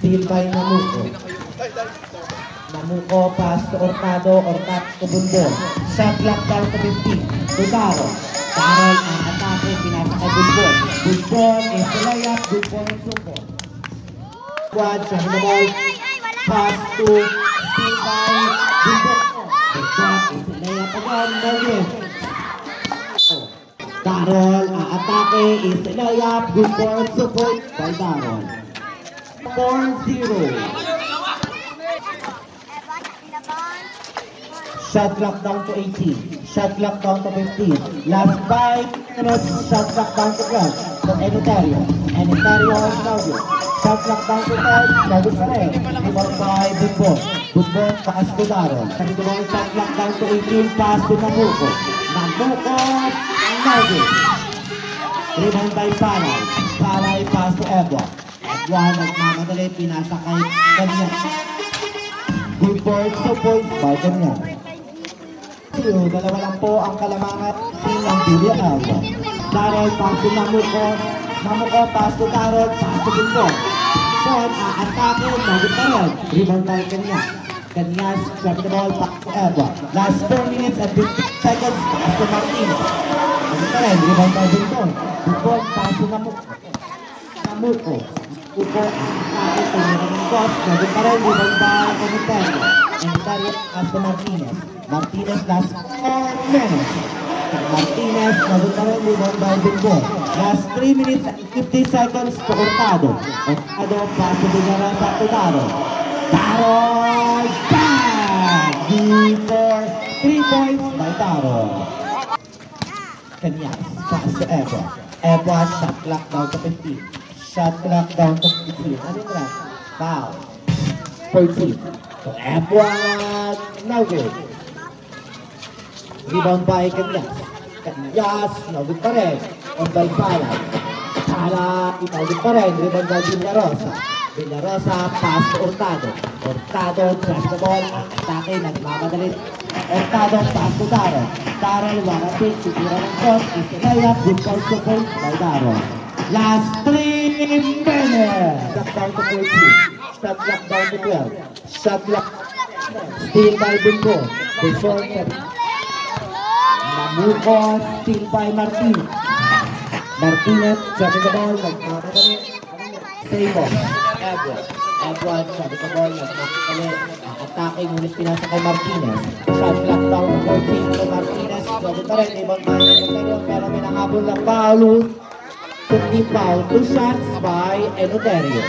Steal by Namuco. Namuco pass to Hurtado, Hurtado to Bulbon. Shot clock down to 15. To Darol. Darol ang atake, pinasa kay Bulbon. Bulbon is the layup, good point support. Quad, siya na ball. Pass to Steal by Bulbon. The quad is the layup again, no good. Darol, ang atake is the layup, good point support by Darol. 4-0. Shot clock down to 18. Shot clock down to 15. Last 5 minutes. Shot clock down to 12. To Enitario. Enitario is now good. Shot clock down to 10. Now good pa rin. Rebound by Bulbon. Bulbon pass to Darol. Shot clock down to 18. Pass to Namuco. Namuco. Now good. Rebound by Palay. Palay pass to Edward. Edward nagmamadali. Pinasa kay Ganyan. Good point, so points by Ganyan. Dalawa lang po ang kalamangan team ng Bilya Alba. Darol pass to Namuco. Namuco pass to Darol. Pass to Bulbon. Son, atake. Nagit pa rin. Rebound by Ganyan. Ganyan, grab the ball. Pass to Edward. Last 4 minutes and 15 seconds. Pass to Martinez. Nagit pa rin. Rebound by Bulbon. Bulbon pass to Namuco. Namuco. Upo ang atake. Tingnan ng boss. Nagit pa rin. Rebound by Enitario. Enitario pass to Martinez. Martinez last 4 minutes. Martinez nagutaran rebound by Bulbon. Last 3 minutes and 50 seconds to Hurtado. Hurtado pass to Villarosa to Darol. Darol! Bang! For 3 points by Darol. Kanyas pass to Ewa. Ewa shot clock down to 15. Shot clock down to 15. Ano yung run? Foul. 14. So Ewa now good. Rebound by Kanyas. Kanyas, naugod pa rin. On by Palay. Palay, naugod pa rin. Rebound by Villarosa. Villarosa, pass to Hurtado. Hurtado, trash the ball. Atake, nagmamadali. Hurtado, pass to Darol. Darol, warapit. Sigura ng cross. Is the layup. Good point to point by Darol. Last 3 minutes. Shot down to 14. Shot clock down to 12. Shot clock. Steal by Bulbon. Before Namuco, steal by Martinez. Martinez, sabi the ball, nagmamadali. Save ball. Edward. Edward, sabi the ball, nagmamadali. Atake, ngunit pinasa kay Martinez. Shot clock down to 14 to Martinez. Sabi pa rin, ibang mahinag pero may nakahabol ng foul. 50 foul, 2 shots by Enitario.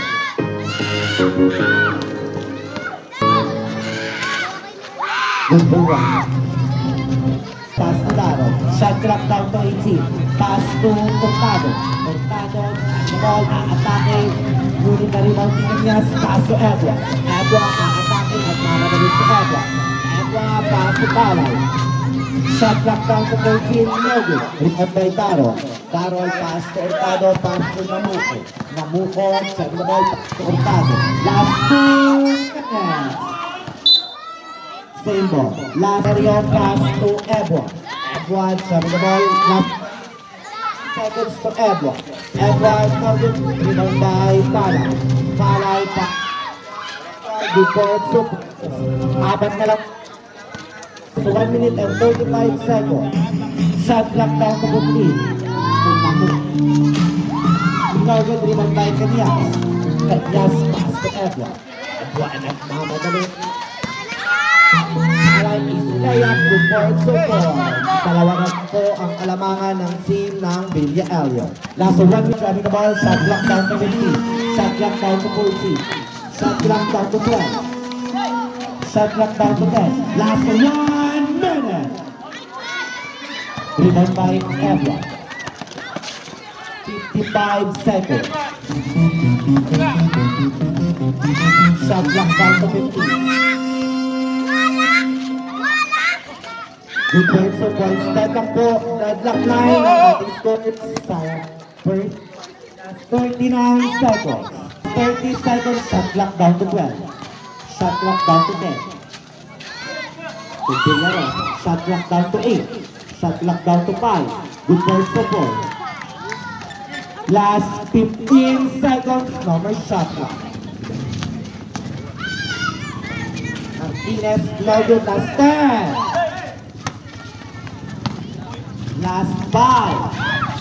Good one. Pass to Darol. Shot clock down to 18. Pass to Hurtado. Hurtado, the ball, atake. Ngunit na rebound niya. Pass to Edwa. Edwa, atake. At mamadali si Edwa. Edwa, pass to Palay. Shot clock down to 13. No good. Rebound by Darol. Darol, pass to Hurtado. Pass to Namuco. Namuco, check the ball. Pass to Hurtado. Last 2 seconds. Same ball. Last area pass to Edward. Edward, sabi the ball. Last seconds to Edward. Edward, rebound by Palay. Palay, good point. So, apat na lang. So, 1 minute and 35 seconds. Shot clock down to 15. Now good rebound by Kanyas. Kanyas, pass to Edward. Edward, nagmamadali. Palay is layup, good point so far. Dalawa na po ang alamangan ng team ng Bilya Elliot. Last 1 minute, driving the ball, shot clock down to 15. Shot clock down to 14. Shot clock down to 12. Shot clock down to 10. Last 1 minute. Rebound by Edward. 55 seconds. Shot clock down to 15. Good point, so points. Tatang po, deadlock line ang ating score sa first 39 seconds. 30 seconds, shot clock down to 12. Shot clock down to 10. Continuous, shot clock down to 8. Shot clock down to 5. Good point, so points. Last 15 seconds, no more shot clock. Martinez, loaded, last 10. Last 5.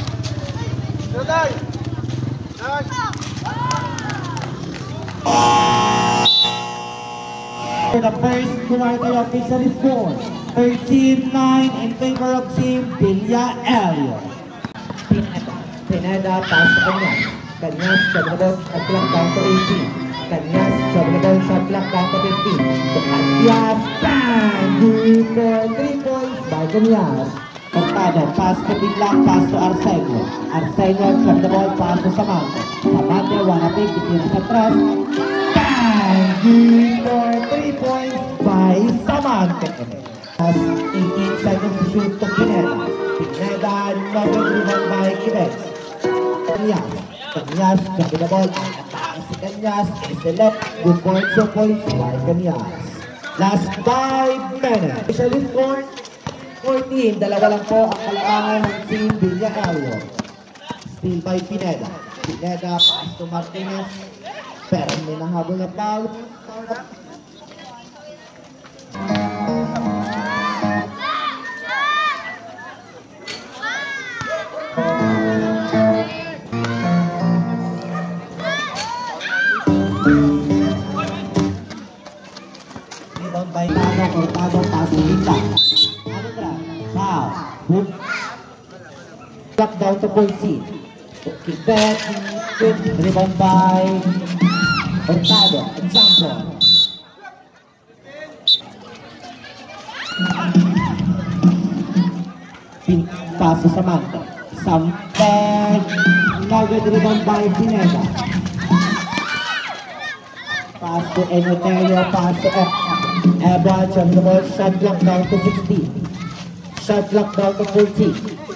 For the first quarter official score, 13-9 in favor of Team Villa Elliot. Pineda, pass to Kanyas. Kanyas, shot down to 18. Kanyas, shot down to 15. To Kanyas, bang! Good for 3 points by Kanyas. Cortado, pass to Biglang, pass to Arsenio. Arsenio, shot the ball, pass to Samante. Samante, wanapig, itira sa tres. Bang! Good for 3 points by Samante. As 18 seconds to shoot to Pineda. Pineda, another rebound by Quebec. Kanyas, Kanyas, shot the ball. Atake si Kanyas, is the left. Good points by Kanyas. Last 5 minutes. Official score, 14, dalawa lang po ang kalamangan ng Team Villa Elliot. Steal by Pineda. Pineda, pass to Martinez. Pero may nahabol na foul. Rebound by Tano, Cortado, pass to Biglang. Foul. Block down to 14. Quebec, rebound by Cortado. Example. Pass to Samante. Samante. Now good rebound by Pineda. Pass to Enoterio. Pass to Edwards on the ball. Shot block down to 16. Shot clock down to 14.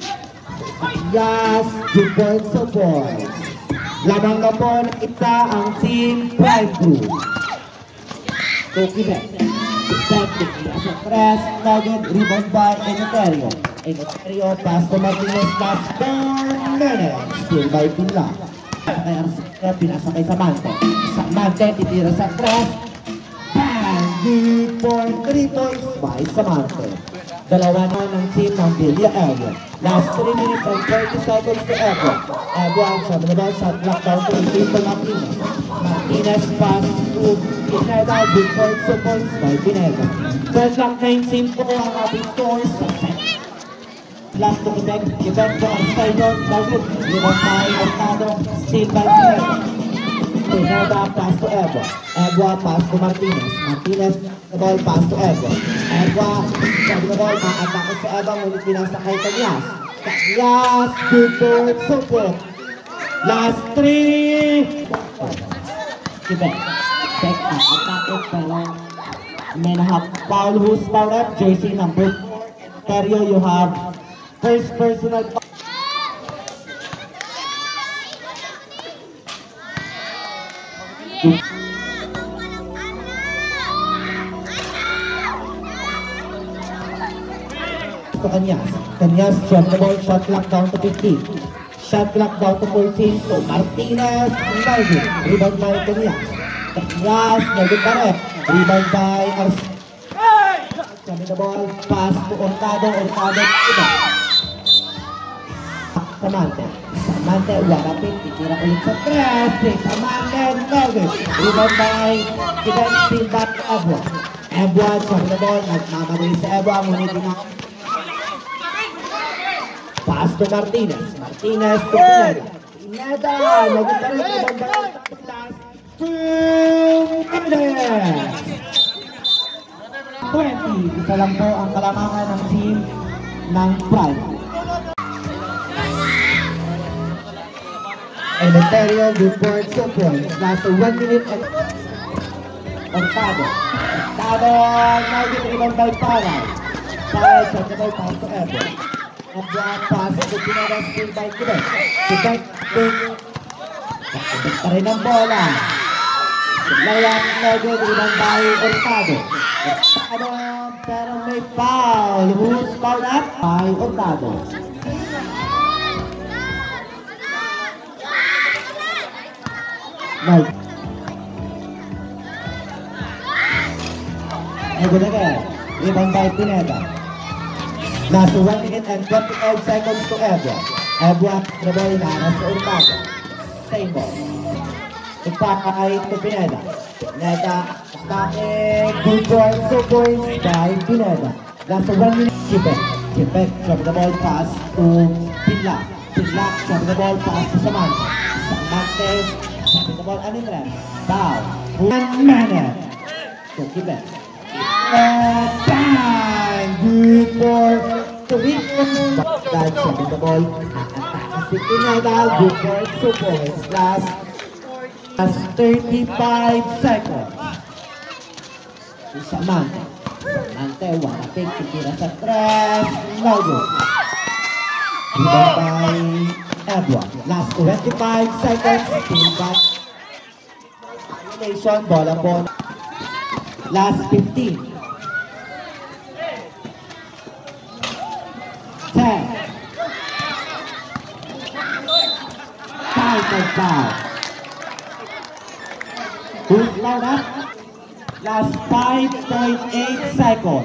Yes, 2 points to points. Lamang na po ng isa ang Team Prime Group. To Quebec. Quebec, sa press, nugget, rebound by Enoterio. Enoterio, pass to Martinez, last 4 minutes. Still by Pinlang. Kay Arsenio, pinasa kay Samante. Samante, titira sa press. And good for 3 points by Samante. Dalawa na ng team ng Villa Elliot. Last 3 minutes and 30 seconds to Edward. Edward, sabi na ba, shot block down to 18 to Martinez. Martinez pass to Pineda. Good points to points by Pineda. First lock 19 po ang ating scores. Last to Quebec. Quebec to Arsenio. David. Rebound by Cortado. Steal by Pineda. Pineda pass to Edward. Edward pass to Martinez. Martinez the ball pass to Edward. Edward, sabi na ball, makatake sa Edward, ngunit pinasa kay Kanyas. Kanyas, good for support. Last 3. Quebec. Quebec, atake, pero may nahap foul. Who's foul up? Jersey number 4. Terio, you have first personal foul. To Kanyas. Kanyas, shot the ball, shot clock down to 15. Shot clock down to 14 to Martinez. Rebound by Kanyas. Kanyas, nagod pa rin. Rebound by Arsenio. Sabi the ball, pass to Ortado. Ortado, iba. Samante. Samante, warapin. Titira ulit sa tres. Samante, nagod. Rebound by Quebec, steal back to Edward. Edward, sabi the ball, nagmamadali sa Edward. Ngunit pinaka. Pass to Martinez. Martinez to Pineda. Pineda! Nagitarin ko bang last 2 minutes! 20. Isa lang po ang kalamangan ng team ng Prime. Enoterio, good for 2 points. Last 1 minute and Ortado. Ortado, nagitarin by Paray. Paray, shot the ball, pass to Edward. Edward pass to Pineda, steal by Quebec. Quebec, Quebec pa rin ang bola. Layang nagod, rebound by Ortado. Ortado, pero may foul. Who's fouled up? By Ortado. Egunaguer. Rebound by Pineda. Last 1 minute and 25 seconds to Ebwa. Ebwa, the ball na sa Hurtado. Same ball. Ipakay to Pineda. Pineda, attacking. Good ball, 2 points by Pineda. Last 1 minute. Chipek. Chipek, drop the ball pass to Pinlak. Pinlak, drop the ball pass to Samante. Samante, drop the ball, ano yung Bow. 1 minute. So, Chipek. Bang! Good for the weekend. That's dropping the ball. Pineda, good for 2 points. Last 35 seconds. Samante. Samante, wala pick. Titira sa 3. No good. Rebound by Ebwa. Last 25 seconds. Pinback. Violation. Ball on ball. Last 15. 10. Time and foul. Who's loud up? Last 5.8 seconds.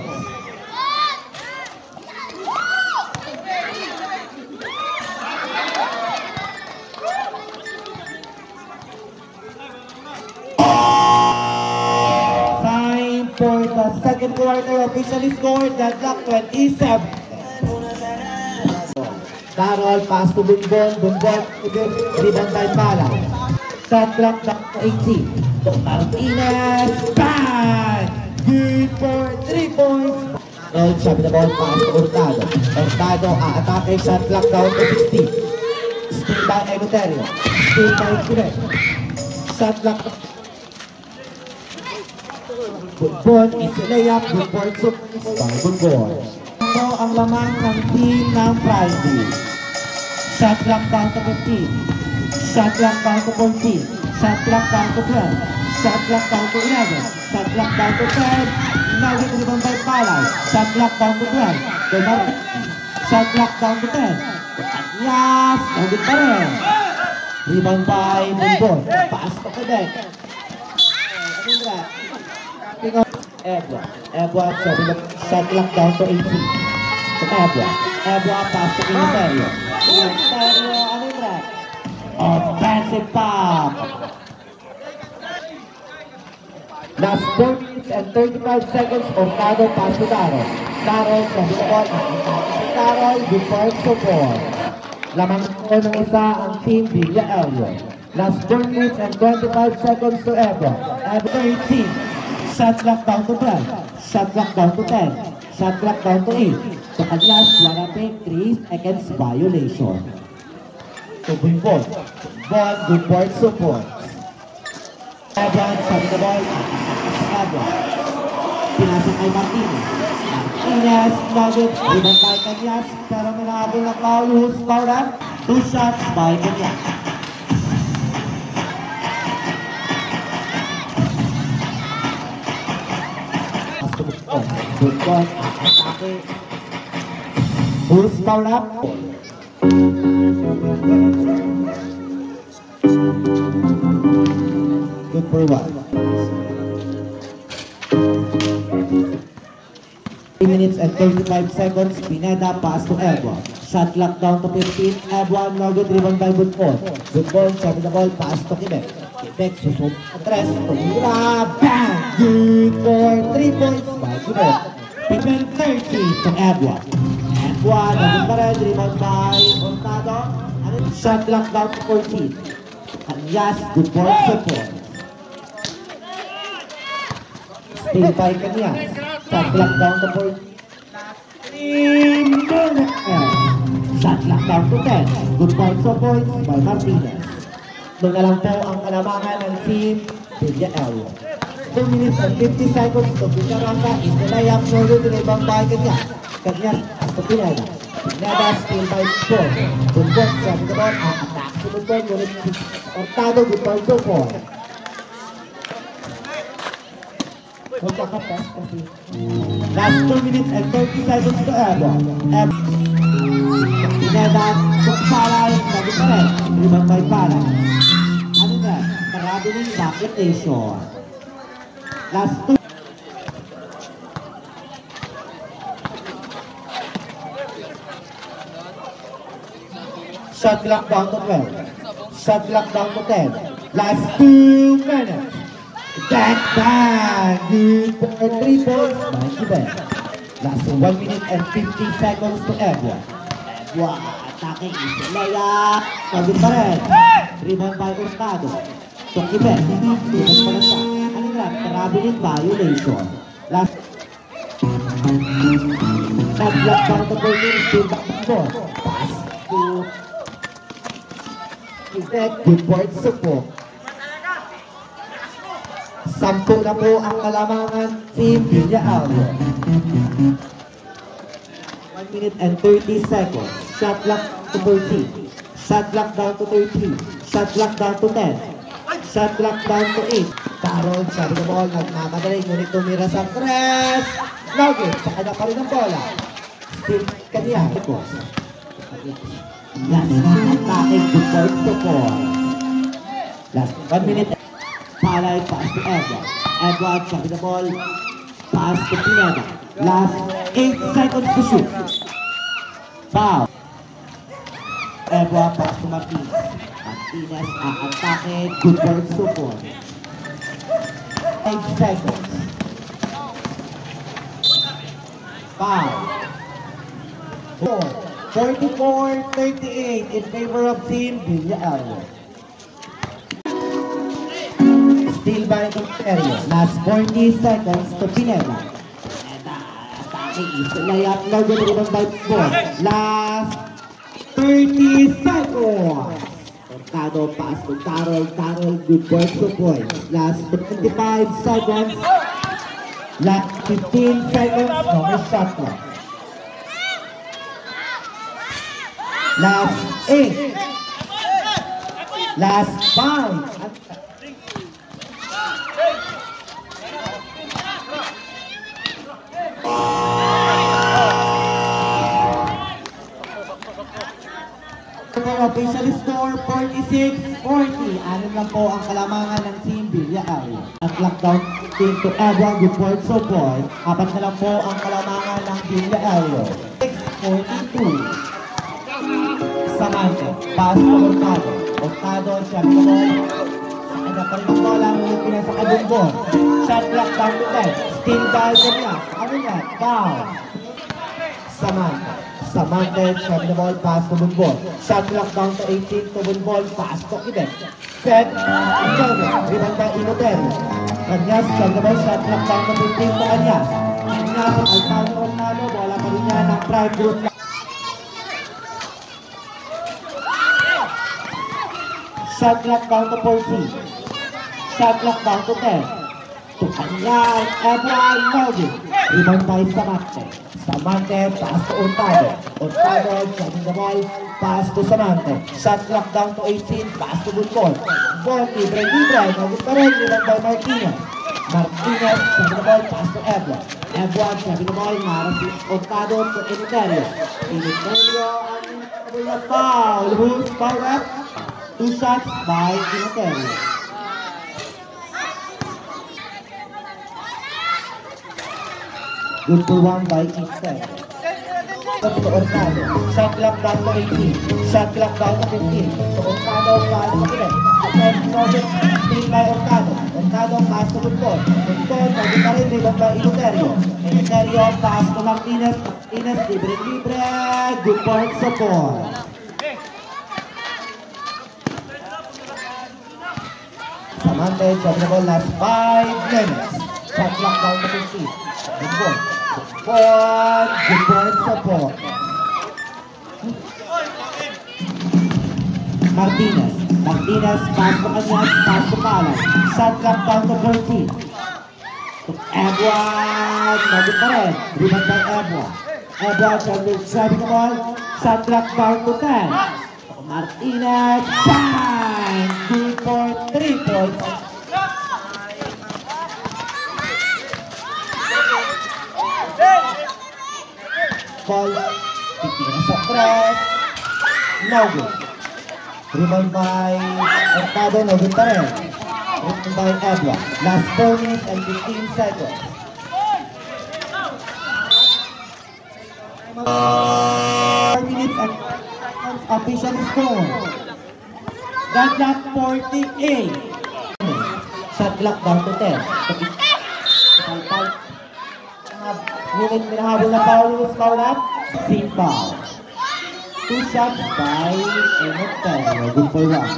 Time for the second quarter officially scored. Deadlock 27. Darol, pass to Bunbon. Bunbon, rebound by Pala. Shot clock back to 18. Martinez, bang! Good for 3 points. Well, sabi the ball pass to Hurtado. Hurtado, atake, shot clock down to 16. Steal by Emeterio. Steal by Quirek. Shot clock. Bunbon is layup. Good for 2 points by Bunbon. Ito ang lamang ng team ng Friday. Shot clock down to 15. Shot clock down to 14. Shot clock down to 12. Shot clock down to 11. Shot clock down to 10. Now get rebound by Palay. Shot clock down to 12. Shot clock down to 10. Yes! Nagit pa rin. Rebound by Bunbon. Pass to Quebec. Ebwa. Ebwa, shot clock down to 18. To Ebwa. Ebwa, pass to Emeterio. Emeterio, ano yung rap? Offensive foul. Last 4 minutes and 35 seconds. Hurtado, pass to Darol. Darol, from the ball. Darol, before support. Lamang ko ng isa ang team Villa Elliot. Last 4 minutes and 25 seconds to Ebwa. Ebwa 18. Shot clock down to 12. Shot clock down to 10. Shot clock down to 8. So at last, wala pick 3 seconds violation. So Bunbon. Ball, good board support. Ebwa, sabi the ball. Ebwa. Pinasa kay Martinez. Martinez, nugget. Rebound by Kanyas. Pero manabol na foul. Who's fouled up? 2 shots by Kanyas. Good ball. Who's fouled up? Good for 1. 3 minutes and 35 seconds. Pineda, pass to Ebwa. Shot clock down to 15. Ebwa, no good, rebound by Bunbon. Bunbon, sabi the ball, pass to Quebec. Quebec, susok at 3. Tumira, bang! Good for 3 points by Quebec. Pippen 30 to Ebwa. Ebwa, no good pa rin, rebound by Hurtado. Shot clock down to 14. Kanyas, good for support. Steal by Kanyas. Shot clock down to 14. 3 minutes. Shot clock down to 10. Good point support by Martinez. Doon na lang po ang kalamangan ng team Villa Elliot. 2 minutes and 50 seconds to Pinarasa. Layup, no good, rebound by Kanyas. Kanyas, to Pineda. Pineda, steal by Bunbon. Bunbon, sabi the ball, attack si Bunbon. Ngunit Hurtado, good point support. Magkakapos kasi. Last 2 minutes and 30 seconds to Ebwa. Pineda, Palay, sabi pa rin. Rebound by Palay. Ano na? Marami ng application. Last 2. Shot clock down to 12. Shot clock down to 10. Last 2 minutes. That bang! Good for 3 points by Quebec. Last 1 minute and 50 seconds to Edwa. Edwa attacking is layup. Pagod pa rin. Rebound by Hurtado. To Quebec. Quebec pa na siya. Ano nga? Traveling violation. Last shot clock down to 14. Still back to 4. Pass to Quebec. Good board support. 10 na po ang kalamangan Team Villaalo. 1 minute and 30 seconds. Shot clock to 14. Shot clock down to 13. Shot clock down to 10. Shot clock down to 8. Carol, sabi ng ball, nagmamadali. Ngunit tumira sa press. Nugget, sa kanya pa rin ang bola. Still kanya. Last attacking to point to 4. Last 1 minute. Palay, pass to Edward. Edward, sabi ng ball. Pass to Pineda. Last 8 seconds to shoot. Foul. Edward, pass to Martinez. Martinez, atake. Good work support. 8 seconds. Foul. 44-38 in favor of Team Villaalo. Still by Ontario. Last 40 seconds to Pineda. Attacking is layup. Now good rebound by Ball. Last 30 seconds. Hurtado pass to Carol. Carol, good work to points. Last 25 seconds. Last 15 seconds. No more shot clock. Last 8. Last 5. Official score 46-40. Ano lang po ang kalamangan ng Team Villaalo. At lockdown team to Edward with point support. 4 na lang po ang kalamangan ng Villaalo. 6-42. Samante. Pass to Hurtado. Hurtado, shot the ball. Sa kanya pa rin ang bola. Ngunit pinasa kadumbon. Shot clock down to 10. Still by Gomia. Ano yan? Foul. Samante. Samante, shot the ball, pass to Bunbon. Shot clock down to 18 to Bunbon, pass to Quebec. Fed, rebound by Inoterio. Kanyas, shot the ball, shot clock down to 15 to Kanyas. Kanyas, Alcano Ronaldo, bola pa rin niya ng prime group. Shot clock down to 14. Shot clock down to 10. To Kanyas, Edward Nogi. Rebound by Samante. Samante, pass to Hurtado. Hurtado, shotting the ball, pass to Samante. Shot clock down to 18, pass to Bunbon. Bunbon, libre, nagit pa rin, rebound by Martinez. Martinez, shotting the ball, pass to Edward. Edward, shotting the ball, maras si Hurtado to Inoterio. Inoterio, ang foul. Who's foul up? 2 shots by Inoterio. Good for 1 by each side. To Hurtado. Shot clock down to 18. Shot clock down to 15. To Hurtado, pass to Quebec. Still by Hurtado. Hurtado, pass to Bunbon. Bunbon, naging pa rin, rebound by Inoterio. Inoterio, pass to Martinez. Martinez, libre. Good point support. Samante, shot the ball, last 5 minutes. Shot clock down to 15. Bunbon. Good point support. Martinez. Martinez, pass to Kanyas, pass to Palay. Shot clock down to 14. To Edward. Nagit pa rin. Rebound by Edward. Edward, sabi ka ball. Shot clock down to 10. Martinez. Bang! Good for 3 points. Ball, titira sa press, no good. Rebound by Hurtado, no good pa rin. Rebound by Edward. Last 4 minutes and 15 seconds. 4 minutes and 5 seconds Official score. Deadlock 48. Shot clock down to 10. Minute minahabol na foul up. Sing foul. 2 shots by Enoterio. Good for 1.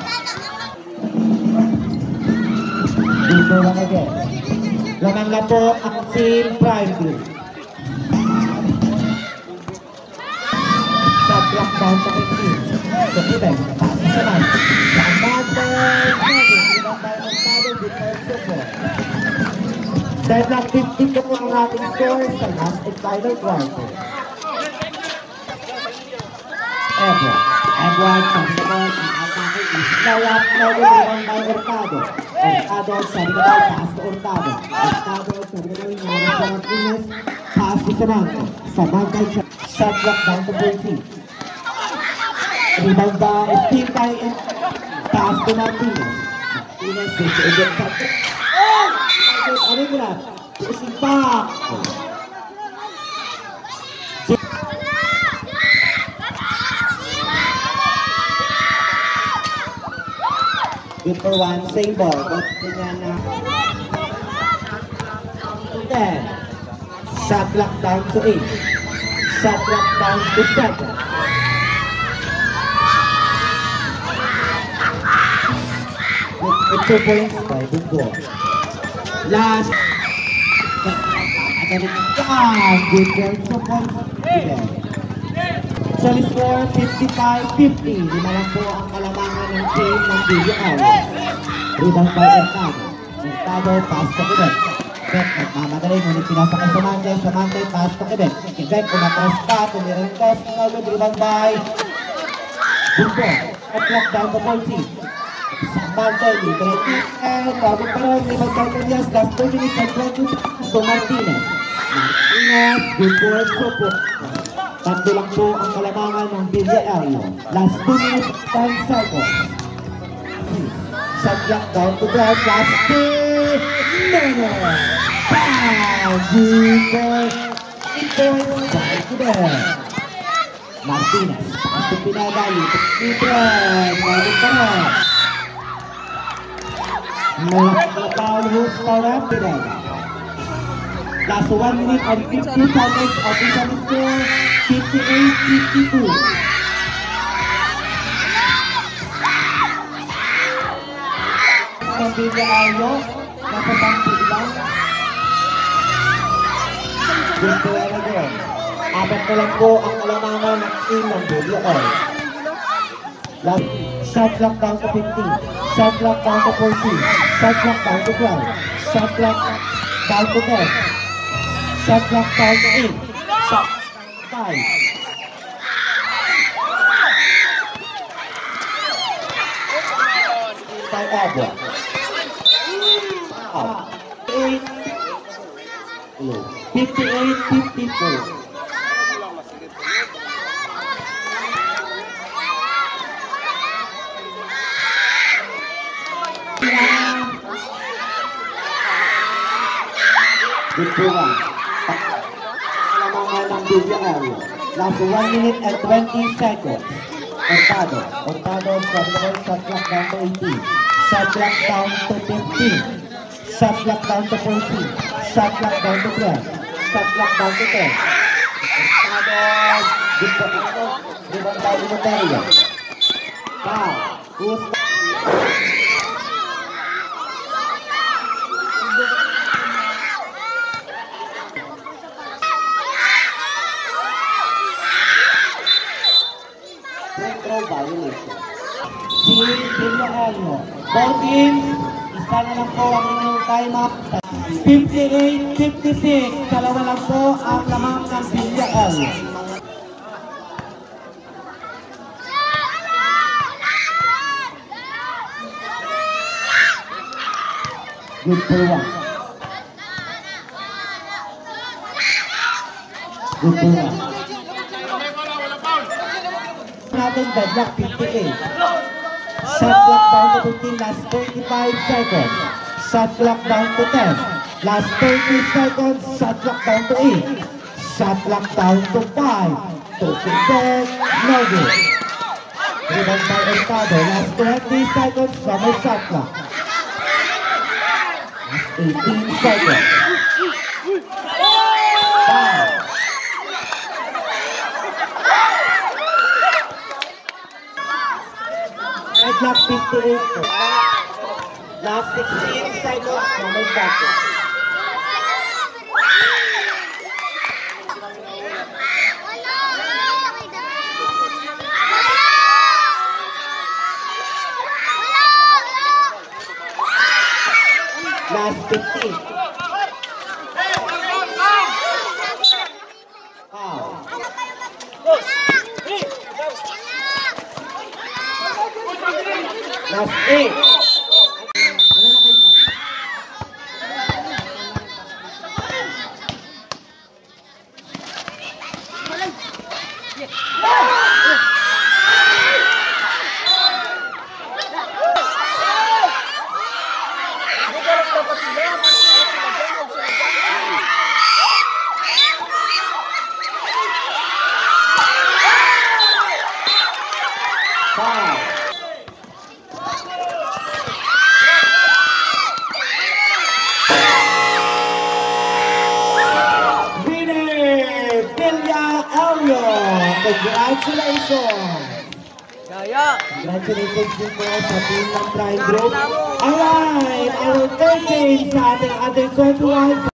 Good for 1 again. Lamang na po ang team prime group. Shot clock down to 15. So even, pass sa man. Deadlock 50 po ang ating score sa last and final quarter. Edward, Sandoval, ang atake is layup na ginawang by Hurtado. Hurtado, Sandoval, pass to Hurtado. Hurtado, Sandoval, Nara sa Martinez, pass to Samantha. Samantha, shot clock down to 14. Rebound by Team by pass to Martinez. Martinez, this is a shot. Ano yun na? Pushing back. Good for 1, same ball. Ganyan na. 10. Shot clock down to 8. Shot clock down to 7. With 2 points by Bungo. Last. Good points. 2 points. So the score 55-50. Lima lang po ang kalamangan ng team ng BGL. Rebound by Hurtado. Hurtado, pass to Quebec. Quebec nagmamadali, ngunit pinasa kay Samantha. Samantha, pass to Quebec. Quebec, umatras pa, tumirang test. Rebound by Bungo. At clock down to 14. Samantha, libre and bago pa rin, rebound by Elias. Last 2 minutes and 20 seconds to Martinez. Martinez, good work, support. Tatlo lang po ang kalamangan ng BGL. Last 2 minutes, 10 seconds. Shot clock down to ground. Last 2 minutes. Good work. 8 points by Quebec. Martinez, pass to Pineda. Libre. Bago pa rin. Malaki na foul. Who's foul up? Pineda. Last 1 minute and 50 seconds. Official score 58-52. Ang BGL nasa bangko lang. Good for one again. Apat na lang po ang kalamangan ng team ng BGL. Last shot clock down to 15. Shot clock down to 14. Shot clock down to 12. Shot clock down to 10. Shot clock down to 8. Shot 5. By Edward. 58-54. Good for 1. Kalamangan ng BGL. Last 1 minute and 20 seconds. Hurtado. Hurtado, shot clock down to 18. Shot clock down to 15. Shot clock down to 14. Shot clock down to 12. Shot clock down to 10. Hurtado. Good for 1. Rebound by Enoterio. Foul. Who's violation. Si BGL. Both teams, isa na lang po ang inyong time up. 58-56. Dalawa lang po ang lamang ng BGL. Good for 1. Good for 1. Natin deadlock 58. Shot clock down to 15, last 35 seconds. Shot clock down to 10. Last 30 seconds, shot clock down to 8. Shot clock down to 5. To Quebec, no good. Rebound by Hurtado. Last 20 seconds from her shot clock. Last 18 seconds. Foul. Red clock 58. Last 16 seconds from her shot clock. Last 15. Foul. Last 8. Congratulations! Congratulations din po sa team ng Pride Group. Alright, our third game sa ating under 21